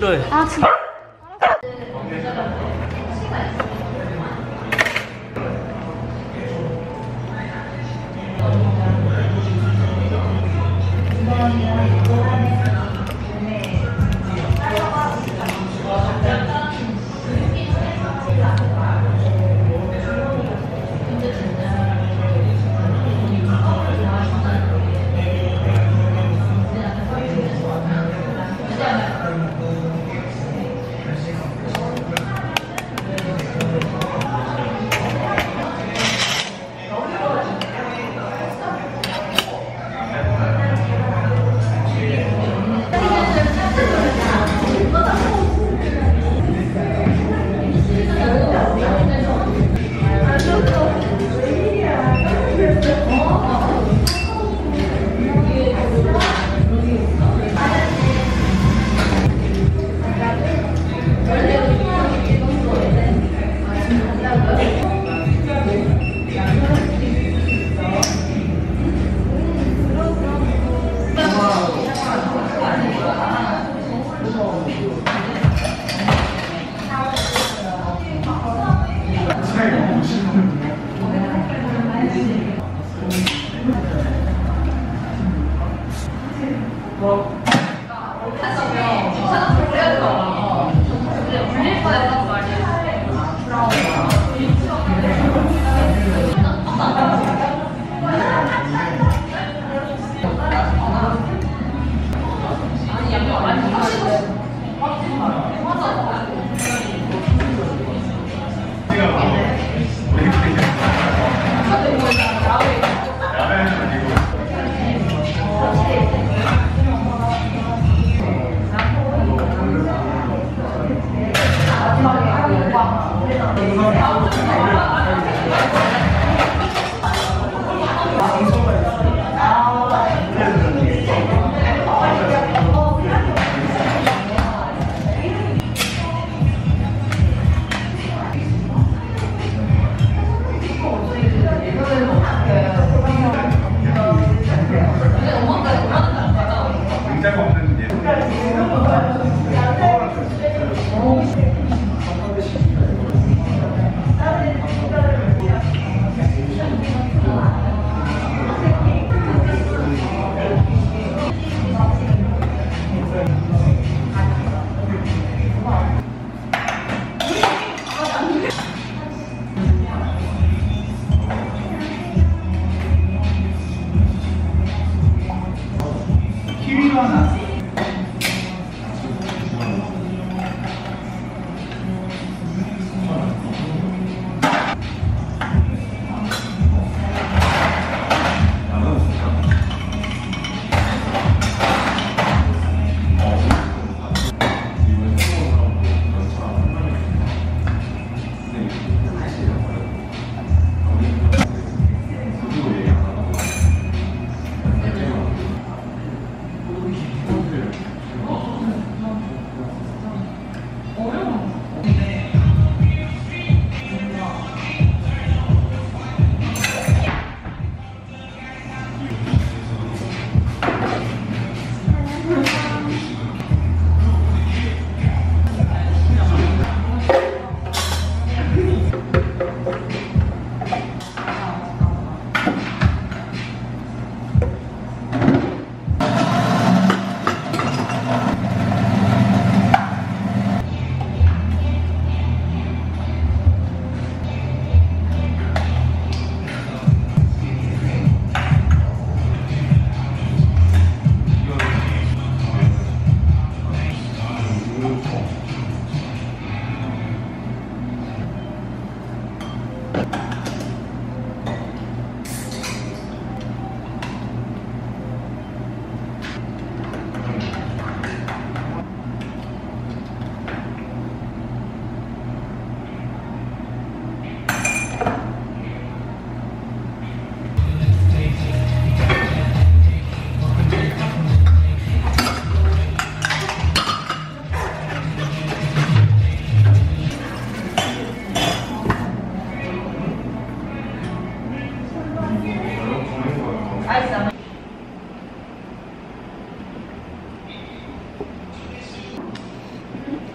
싫어해. 아 진짜?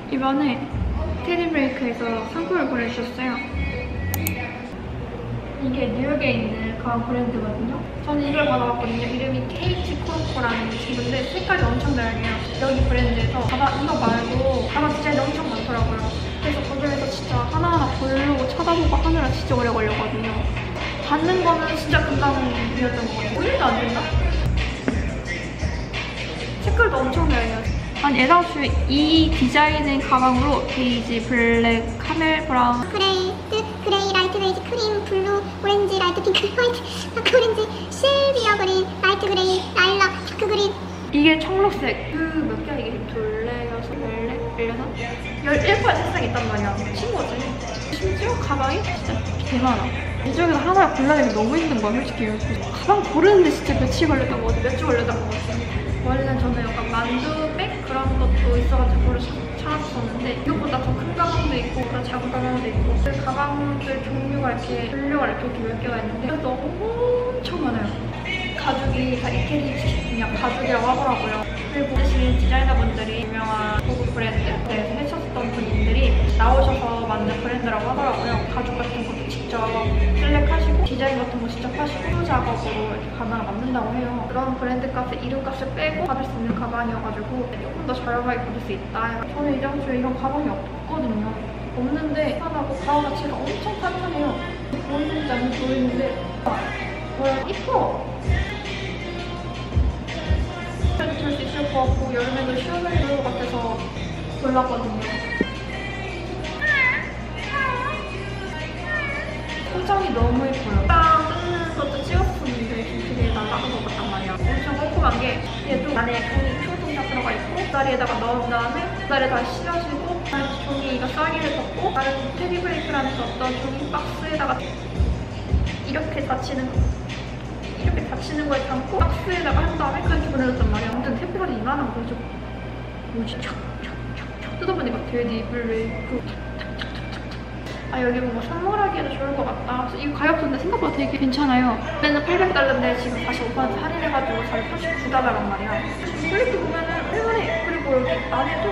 이번에 테디브레이크에서 상품을 보내주셨어요. 이게 뉴욕에 있는 가방 브랜드거든요. 저는 이걸 받아봤거든요. 이름이 KT 코로코라는 친구인데 색깔이 엄청 다양해요. 여기 브랜드에서 가방 이거 말고 가방 디자인이 엄청 많더라고요. 그래서 거기에서 진짜 하나하나 고르고 쳐다보고 하느라 진짜 오래 걸렸거든요. 받는 거는 진짜 금방이었던 것 같아요. 5일도 안 된다? 색깔도 엄청 다양해요. 아니 애당초에 이 디자인의 가방으로 베이지, 블랙, 카멜 브라운, 그레이, 그레이, 라이트 베이지, 크림, 블루, 오렌지, 라이트 핑크, 화이트, 다크 오렌지, 실비어 그린, 라이트 그레이, 라일락, 다크 그린. 이게 청록색. 그 몇 개야 이게? 둘, 넷, 여섯, 열넷, 11번 색상이 있단 말이야. 친구 어쩌니? 심지어 가방이 진짜 개 많아. 이 중에서 하나 골라내기 너무 힘든 거야 솔직히. 가방 고르는데 진짜 며칠 걸렸던 것 같아. 몇 주 걸렸던 것 같아. 원래는 저는 약간 만두백 그런 것도 있어가지고 찾았었는데 이것보다 더 큰 가방도 있고 더 작은 가방도 있고 그 가방들 종류가 이렇게 분류가 이렇게 몇 개가 있는데 너무 엄청 많아요. 가죽이 다 이태리 그냥 가죽이라고 하더라고요. 그리고 보시는 디자이너분들이 유명한 고급 브랜드에서 해주셨던 분들이 나오셔서 만든 브랜드라고 하더라고요. 가죽 같은 것도 직접 셀렉하시고 디자인 같은 거 직접 하시고 손 작업으로 이렇게 가방을 만든다고 해요. 그런 브랜드 값에 이름값을 빼고 받을 수 있는 가방이어가지고 조금 더 저렴하게 받을 수 있다. 저는 이장주에 이런 가방이 없거든요. 없는데 하나고 가방 자체가 엄청 탄탄해요. 보이는지 안 보이는데 이뻐. 들 수 있을 것 같고 여름에도 시원하게 입을 것 같아서 골랐거든요. 포장이 너무 예뻐요. 딱 뜯는 것도 찍었었는데 되게 날아간 것 같단 말이야. 엄청 깔끔한 게 얘도 안에 종이 퉁퉁 들어가 있고 다리에다가 넣은 다음에 다리에 다시 씌워지고 종이가 싹이를 덮고 다른 테디브레이크라는 어떤 종이 박스에다가 이렇게 닫히는 거에 담고 박스에다가 한 다음에 그렇게 보내줬단 말이야. 아무튼 테이프가 이만한 거 좀 뭐지? 촥촥촥촥 뜯어보니까 테디브레이크 아 여기 뭔가 선물하기에도 좋을 것 같다. 그래서 이거 가격도 생각보다 되게 괜찮아요. 그때는 $800인데 지금 45% 할인해가지고 489달러란 말이야. 이렇게 보면은 할만해. 그리고 여기 안에도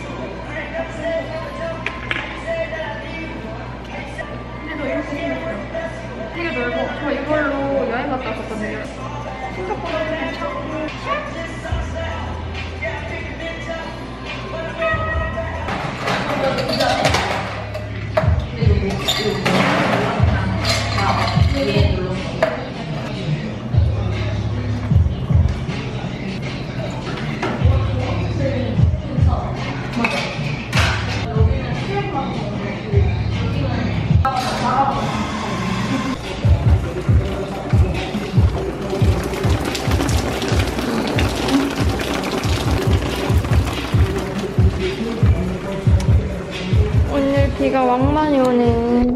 근데도 이렇게 생겼어요. 되게 넓어. 저 이걸로 여행 갔다 왔었거든요. 생각보다 괜찮고 오늘 비가 왕만이 오네.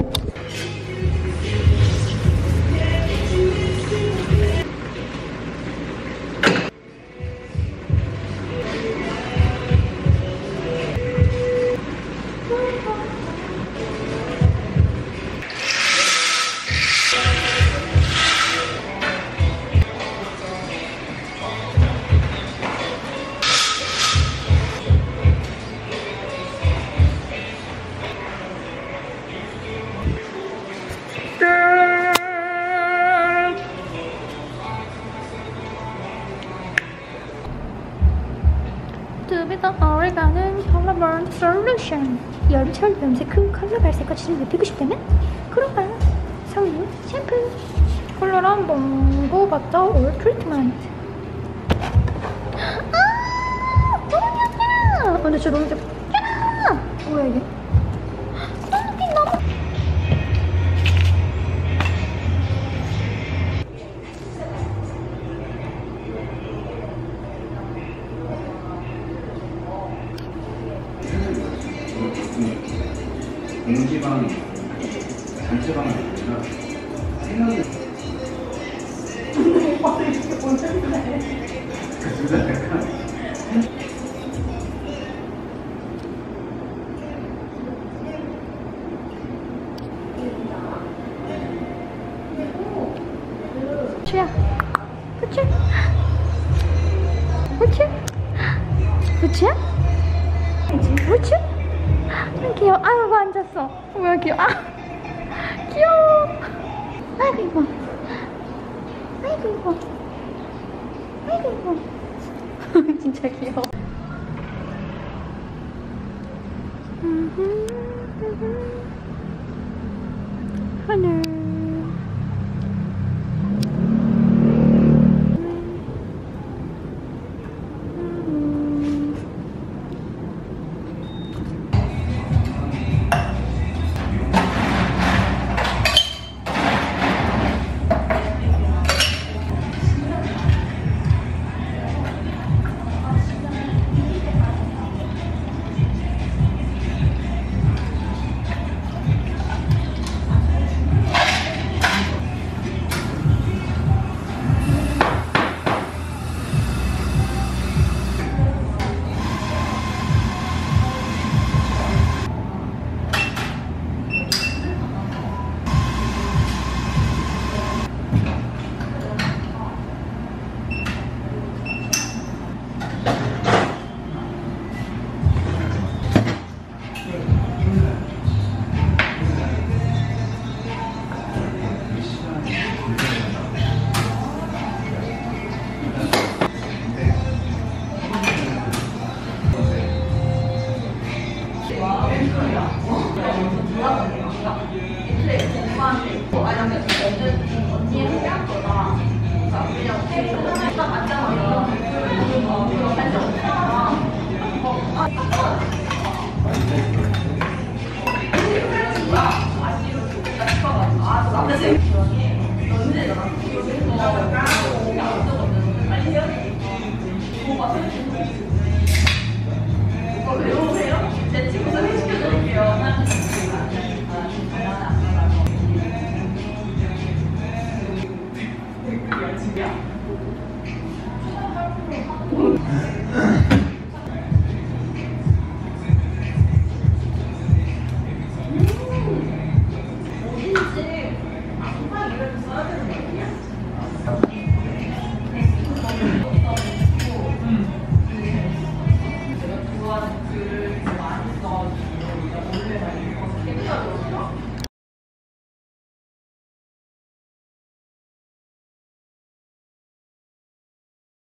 두비더 오레가는 컬러번 솔루션. 여름철 염색 후 컬러 발색과 질을 높이고 싶다면 그런가 성류 샴푸 컬러를 한번 먹어봤자 올 트리트먼트. 아 너무 예쁘다. 근데 진짜 너무 예쁘다. 뭐야 이게? 느낌 너무 공지방, 단체방이 아니라 생각이 둘다 약간 추야 후추 후추 후추야 후추 귀여워. 아이고 앉았어. 뭐야 귀여워. 아 귀여워. 아이고 이뻐. 아이고 이뻐. 아이고 이뻐. 진짜 귀여워. 하늘. 아,